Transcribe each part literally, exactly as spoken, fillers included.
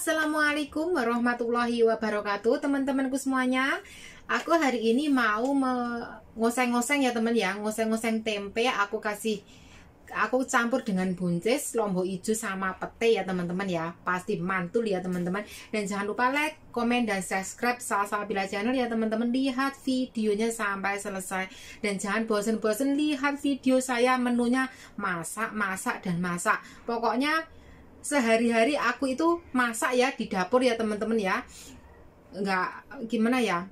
Assalamualaikum warahmatullahi wabarakatuh, teman-temanku semuanya. Aku hari ini mau ngoseng-ngoseng ya teman ya, ngoseng-ngoseng tempe. Aku kasih, aku campur dengan buncis, lombok hijau sama pete ya teman-teman ya. Pasti mantul ya teman-teman. Dan jangan lupa like, komen, dan subscribe Salsabila Channel ya teman-teman. Lihat videonya sampai selesai. Dan jangan bosen-bosen lihat video saya, menunya masak, masak, dan masak. Pokoknya sehari-hari aku itu masak ya di dapur ya teman-teman ya. Enggak gimana ya,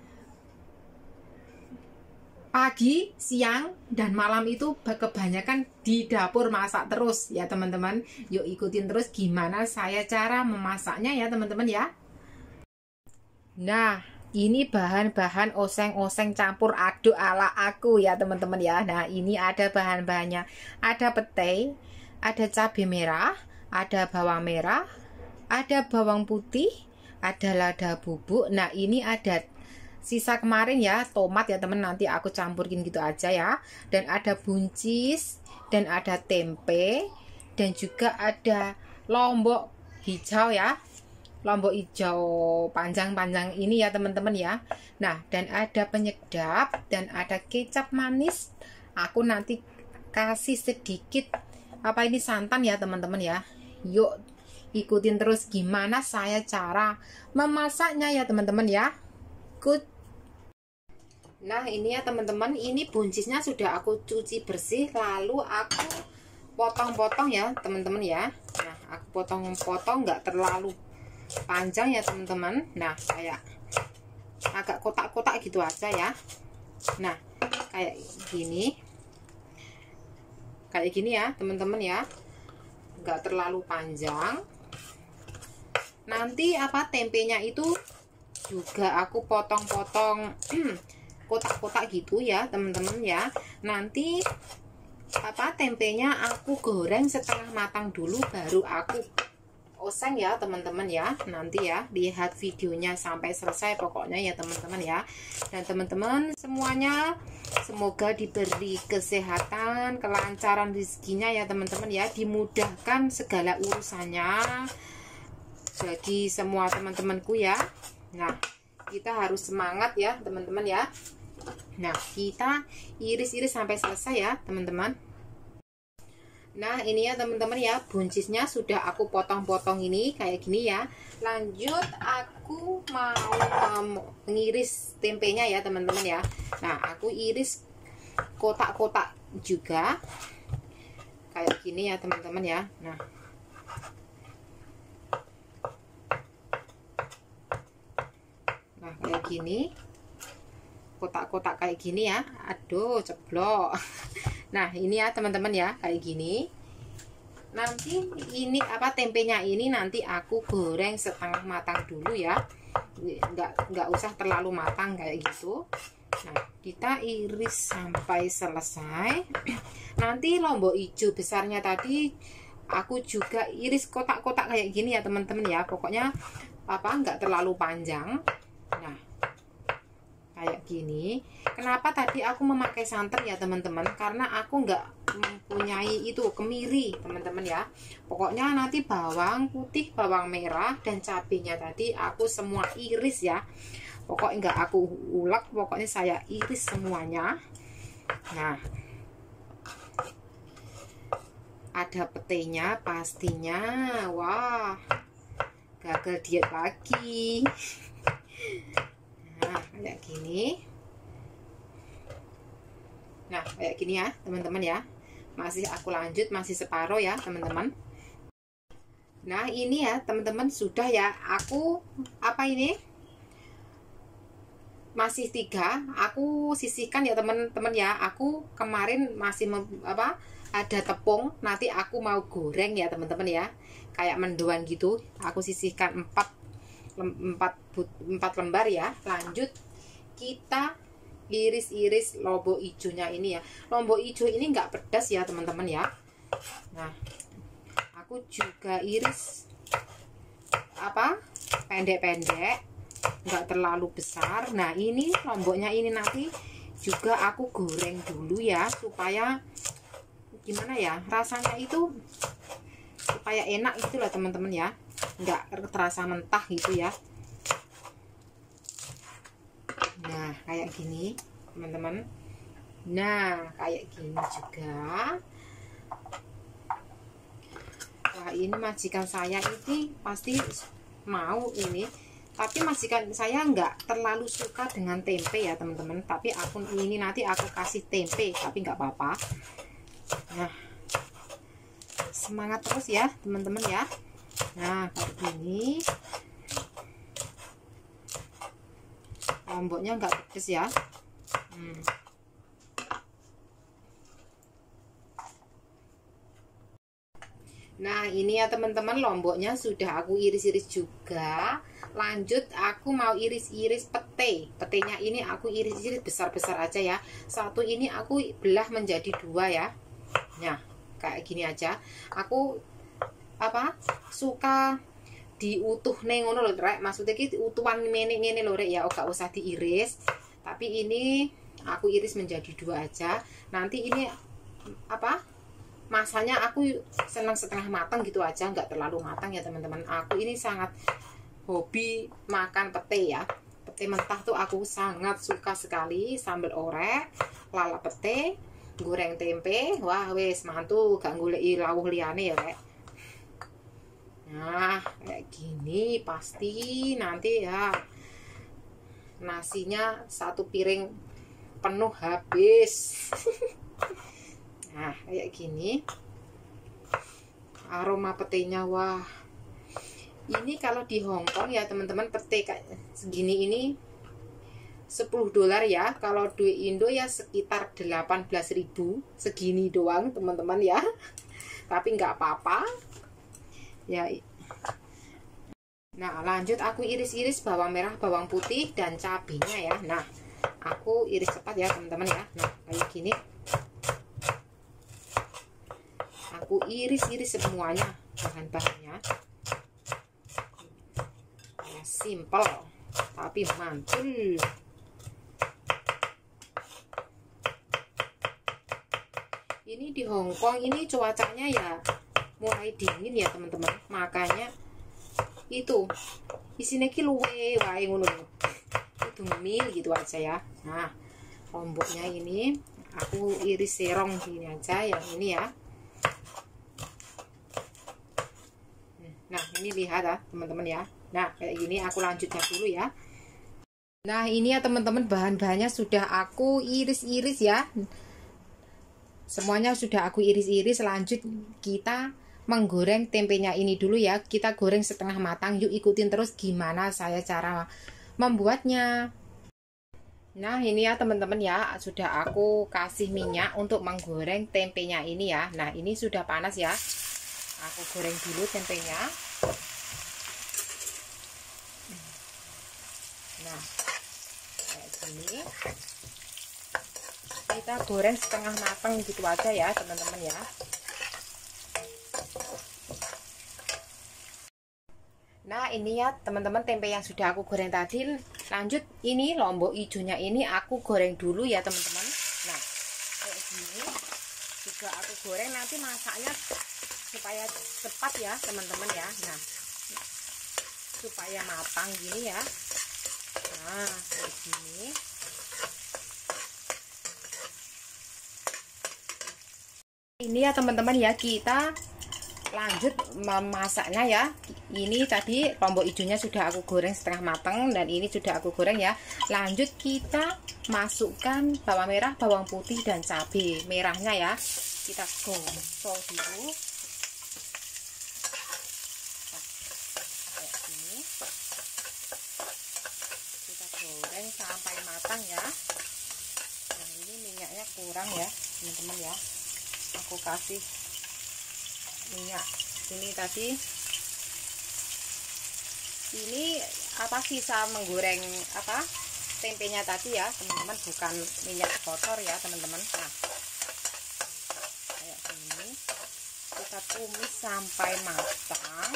pagi, siang, dan malam itu kebanyakan di dapur masak terus ya teman-teman. Yuk ikutin terus gimana saya cara memasaknya ya teman-teman ya. Nah, ini bahan-bahan oseng-oseng campur aduk ala aku ya teman-teman ya. Nah, ini ada bahan-bahannya. Ada pete, ada cabai merah, ada bawang merah, ada bawang putih, ada lada bubuk. Nah, ini ada sisa kemarin ya, tomat ya temen, nanti aku campurin gitu aja ya. Dan ada buncis, dan ada tempe, dan juga ada lombok hijau ya, lombok hijau panjang-panjang ini ya teman-teman ya. Nah, dan ada penyedap, dan ada kecap manis. Aku nanti kasih sedikit apa ini santan ya teman-teman ya. Yuk ikutin terus gimana saya cara memasaknya ya teman-teman ya. Good. Nah, ini ya teman-teman, ini buncisnya sudah aku cuci bersih, lalu aku potong-potong ya teman-teman ya. Nah, aku potong-potong nggak terlalu panjang ya teman-teman. Nah, kayak agak kotak-kotak gitu aja ya. Nah, kayak gini, kayak gini ya teman-teman ya, nggak terlalu panjang. Nanti apa, tempenya itu juga aku potong-potong kotak-kotak gitu ya teman-teman ya. Nanti apa, tempenya aku goreng setengah matang dulu, baru aku oseng ya teman-teman ya. Nanti ya lihat videonya sampai selesai pokoknya ya teman-teman ya. Dan teman-teman semuanya semoga diberi kesehatan, kelancaran rezekinya ya teman-teman ya, dimudahkan segala urusannya bagi semua teman-temanku ya. Nah, kita harus semangat ya teman-teman ya. Nah, kita iris-iris sampai selesai ya teman-teman. Nah, ini ya teman-teman ya, buncisnya sudah aku potong-potong ini kayak gini ya. Lanjut aku mau mengiris tempenya ya teman-teman ya. Nah, aku iris kotak-kotak juga kayak gini ya teman-teman ya. Nah, nah kayak gini, kotak-kotak kayak gini ya. Aduh, ceblok. Nah, ini ya teman-teman ya, kayak gini. Nanti ini apa, tempenya ini nanti aku goreng setengah matang dulu ya. Nggak nggak usah terlalu matang kayak gitu. Nah, kita iris sampai selesai. Nanti lombok hijau besarnya tadi aku juga iris kotak-kotak kayak gini ya teman-teman ya. Pokoknya apa, nggak terlalu panjang. Nah, kayak gini. Kenapa tadi aku memakai santan ya teman-teman, karena aku nggak mempunyai itu kemiri teman-teman ya. Pokoknya nanti bawang putih, bawang merah, dan cabenya tadi aku semua iris ya. Pokoknya nggak aku ulek, pokoknya saya iris semuanya. Nah, ada petenya pastinya. Wah, gagal diet lagi. Nah, kayak gini. Nah, kayak gini ya teman-teman ya. Masih aku lanjut, masih separuh ya teman-teman. Nah, ini ya teman-teman, sudah ya. Aku apa ini, masih tiga aku sisihkan ya teman-teman ya. Aku kemarin masih mem, apa ada tepung, nanti aku mau goreng ya teman-teman ya, kayak mendoan gitu. Aku sisihkan empat empat empat lembar ya. Lanjut kita iris-iris lombok hijaunya ini ya. Lombok hijau ini nggak pedas ya teman-teman ya. Nah, aku juga iris apa, pendek-pendek, nggak terlalu besar. Nah, ini lomboknya ini nanti juga aku goreng dulu ya, supaya gimana ya, rasanya itu supaya enak itulah teman-teman ya. nggak terasa mentah gitu ya. Nah kayak gini teman-teman. Nah kayak gini juga. Wah ini majikan saya ini pasti mau ini, tapi majikan saya nggak terlalu suka dengan tempe ya teman-teman. Tapi aku ini nanti aku kasih tempe, tapi nggak apa-apa. Nah semangat terus ya teman-teman ya. Nah kayak gini, lomboknya nggak pedes ya. hmm. Nah ini ya teman-teman, lomboknya sudah aku iris-iris juga. Lanjut aku mau iris-iris pete. Petenya ini aku iris-iris besar-besar aja ya. Satu ini aku belah menjadi dua ya. Nah kayak gini aja. Aku apa suka diutuh neng ngono lho rek. Maksudnya ki utuhan ngene ngene lho rek ya, gak usah diiris. Tapi ini aku iris menjadi dua aja. Nanti ini apa? Masanya aku senang setengah matang gitu aja, nggak terlalu matang ya teman-teman. Aku ini sangat hobi makan pete ya. Pete mentah tuh aku sangat suka sekali. Sambal orek, lala pete, goreng tempe. Wah wes mantu, gak goleki lawuh liyane ya rek. Nah kayak gini pasti nanti ya nasinya satu piring penuh habis. Nah kayak gini aroma petenya. Wah ini kalau di Hongkong ya teman-teman, pete kayak segini ini sepuluh dolar ya. Kalau duit Indo ya sekitar delapan belas ribu, segini doang teman-teman ya. Tapi nggak apa-apa ya. Nah lanjut aku iris-iris bawang merah, bawang putih, dan cabenya ya. Nah aku iris cepat ya teman-teman ya. Nah kayak gini aku iris-iris semuanya bahan-bahannya ya, simple tapi mantul. Ini di Hongkong ini cuacanya ya mulai dingin ya teman-teman, makanya itu isinya ki luwe wae ngono itu mil gitu aja ya. Nah lomboknya ini aku iris serong gini aja yang ini ya. Nah ini lihat ya teman-teman ya. Nah kayak gini aku lanjutnya dulu ya. Nah ini ya teman-teman, bahan-bahannya sudah aku iris-iris ya. Semuanya sudah aku iris-iris. Lanjut kita menggoreng tempenya ini dulu ya. Kita goreng setengah matang. Yuk ikutin terus gimana saya cara membuatnya. Nah ini ya teman-teman ya, sudah aku kasih minyak untuk menggoreng tempenya ini ya. Nah ini sudah panas ya. Aku goreng dulu tempenya. Nah kayak gini kita goreng setengah matang gitu aja ya teman-teman ya. Nah ini ya teman-teman tempe yang sudah aku goreng tadi. Lanjut ini lombok hijaunya ini aku goreng dulu ya teman-teman. Nah kayak gini juga aku goreng, nanti masaknya supaya cepat ya teman-teman ya. Nah supaya matang gini ya. Nah kayak gini. Ini ya teman-teman ya, kita lanjut memasaknya ya. Ini tadi lombok hijaunya sudah aku goreng setengah matang, dan ini sudah aku goreng ya. Lanjut kita masukkan bawang merah, bawang putih, dan cabai merahnya ya. Kita gosok dulu. Goreng sampai matang ya. Nah ini minyaknya kurang ya teman-teman ya, aku kasih minyak ini tadi. Ini apa sisa menggoreng apa tempenya tadi ya teman-teman, bukan minyak kotor ya teman-teman. Nah kayak gini kita tumis sampai matang.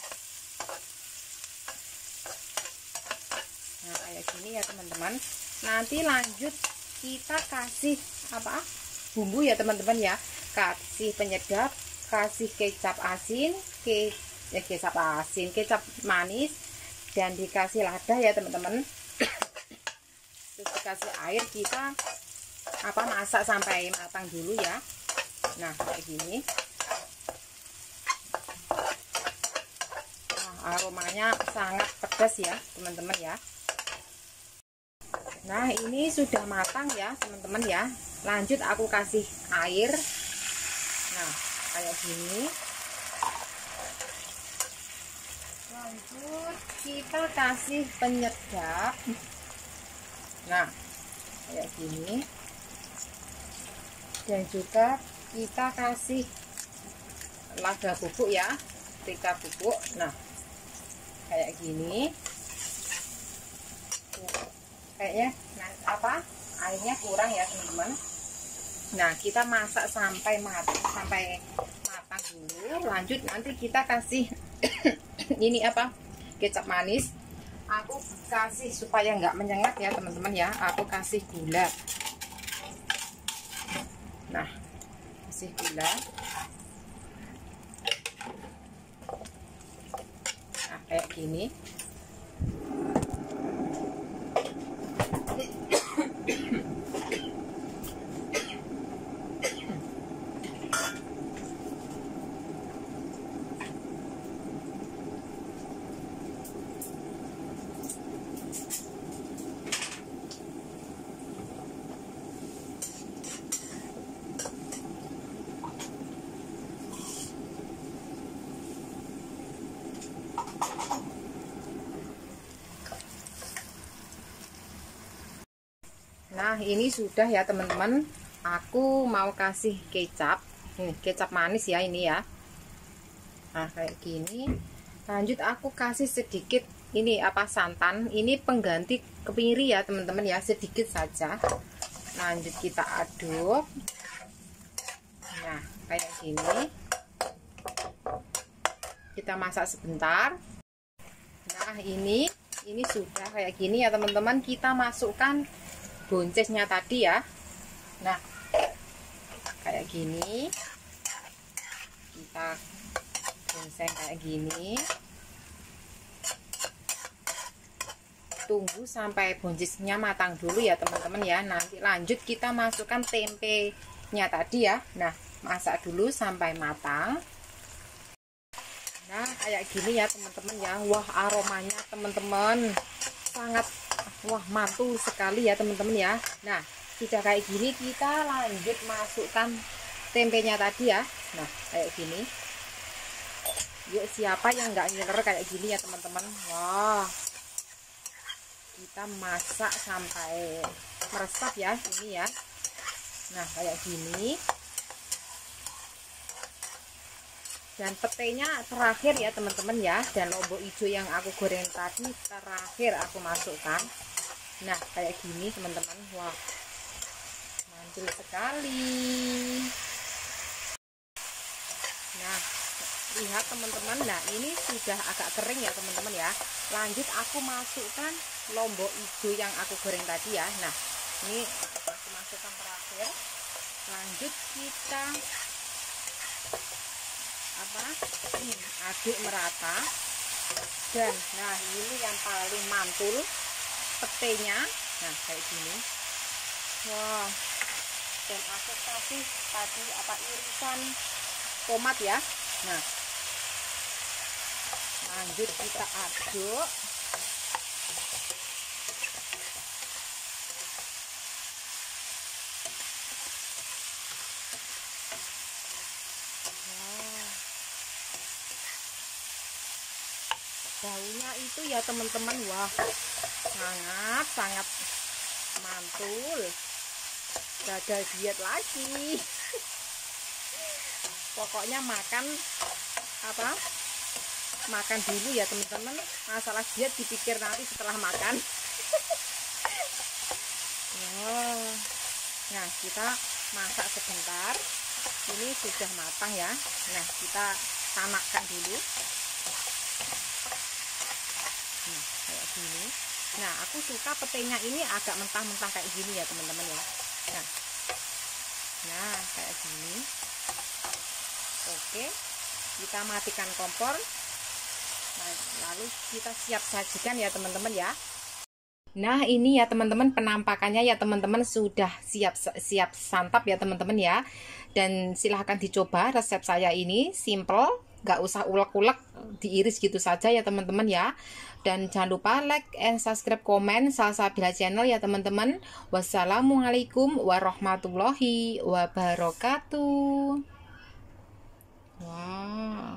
Nah kayak gini ya teman-teman. Nanti lanjut kita kasih apa bumbu ya teman-teman ya. Kasih penyedap, kasih kecap asin, ke ya kecap asin, kecap manis, dan dikasih lada ya teman-teman. Terus dikasih air, kita apa masak sampai matang dulu ya. Nah kayak gini. Nah, aromanya sangat pedas ya teman-teman ya. Nah ini sudah matang ya teman-teman ya. Lanjut aku kasih air. Nah kayak gini. Lanjut kita kasih penyedap. Nah kayak gini. Dan juga kita kasih lada bubuk ya, paprika bubuk. Nah kayak gini. Kayaknya nah, apa airnya kurang ya teman-teman. Nah kita masak sampai matang, sampai matang dulu. Lanjut nanti kita kasih ini apa kecap manis. Aku kasih supaya nggak menyengat ya teman-teman ya. Aku kasih gula. Nah kasih gula. Nah kayak gini. Nah ini sudah ya teman-teman. Aku mau kasih kecap. Ini kecap manis ya ini ya. Nah kayak gini. Lanjut aku kasih sedikit ini apa santan. Ini pengganti kemiri ya teman-teman ya, sedikit saja. Lanjut kita aduk. Nah kayak gini. Kita masak sebentar. Nah ini ini sudah kayak gini ya teman-teman. Kita masukkan boncesnya tadi ya. Nah kayak gini. Kita gonceng kayak gini. Tunggu sampai boncesnya matang dulu ya teman-teman ya. Nanti lanjut kita masukkan tempenya tadi ya. Nah masak dulu sampai matang. Nah kayak gini ya teman-teman ya. Wah aromanya teman-teman sangat wah mantul sekali ya teman-teman ya. Nah sudah kayak gini kita lanjut masukkan tempenya tadi ya. Nah kayak gini. Yuk siapa yang nggak ngiler kayak gini ya teman-teman. Wah kita masak sampai meresap ya ini ya. Nah kayak gini. Dan petenya terakhir ya teman-teman ya. Dan lombok hijau yang aku goreng tadi terakhir aku masukkan. Nah kayak gini teman-teman. Wah mantul sekali. Nah lihat teman-teman. Nah ini sudah agak kering ya teman-teman ya. Lanjut aku masukkan lombok hijau yang aku goreng tadi ya. Nah ini aku masukkan terakhir. Lanjut kita apa hmm, aduk merata. Dan nah ini yang paling mantul petenya. Nah kayak gini. Wah dan aku kasih tadi apa irisan tomat ya. Nah lanjut kita aduk. Baunya itu ya teman-teman, wah sangat sangat mantul. Gagal diet lagi. Pokoknya makan apa makan dulu ya teman-teman. Masalah diet dipikir nanti setelah makan. Wow. Nah kita masak sebentar. Ini sudah matang ya. Nah kita tanakkan dulu. Nah, kayak gini. Nah aku suka petenya ini agak mentah-mentah kayak gini ya teman-teman ya. Nah, nah kayak gini. Oke, kita matikan kompor. Lalu kita siap sajikan ya teman-teman ya. Nah ini ya teman-teman penampakannya ya teman-teman, sudah siap siap santap ya teman-teman ya. Dan silahkan dicoba resep saya ini, simple, gak usah ulek-ulek, diiris gitu saja ya teman-teman ya. Dan jangan lupa like and subscribe, komen Salsabila channel ya teman-teman. Wassalamualaikum warahmatullahi wabarakatuh. Wow.